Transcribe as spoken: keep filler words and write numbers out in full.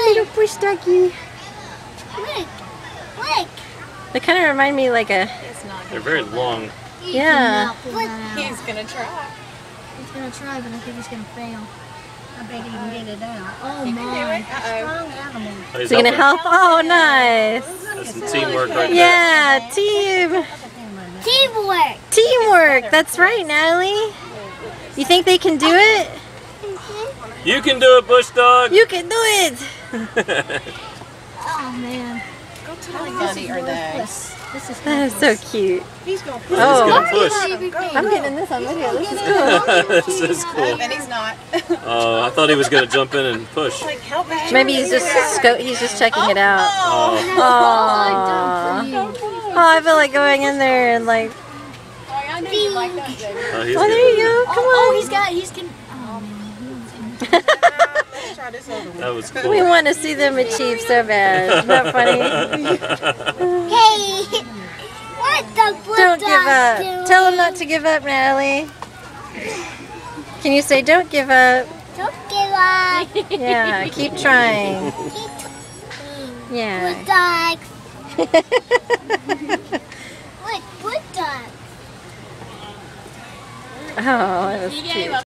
little push doggy. Look, look. They kind of remind me like a. They're very long. Yeah. He's gonna try. He's gonna try, but I think he's gonna fail. I bet he can get it out. Oh He can do my, it. Uh-oh. strong animal. Oh, Is he gonna help? Oh, nice. That's some teamwork right there. Yeah, team. Teamwork. Teamwork. That's right, Natalie. You think they can do it? You can do it, Bush Dog. You can do it. Oh man. How funny are they? This is That is so cute. He's gonna push. Oh. He's gonna push. I'm getting this on video. This is cool. This is cool. And he's not. Oh, I thought he was gonna jump in and push. Like, help me. Maybe he's just sco he's just checking it out. Oh, Aww. Oh, I feel like going in there and like. Oh, I know you like that, David. oh, he's Oh, there good. you go. Come Oh, on. he's got, he's can. Oh man. Let's try this other one. That was We cool. want to see them achieve so bad. Isn't that funny? Hey, what the blue Don't give dog up. doing? Tell them not to give up, Natalie. Can you say don't give up? Don't give up. Yeah, keep trying. Keep Yeah. Blue dog. Look, blue dog. Oh, that was cute.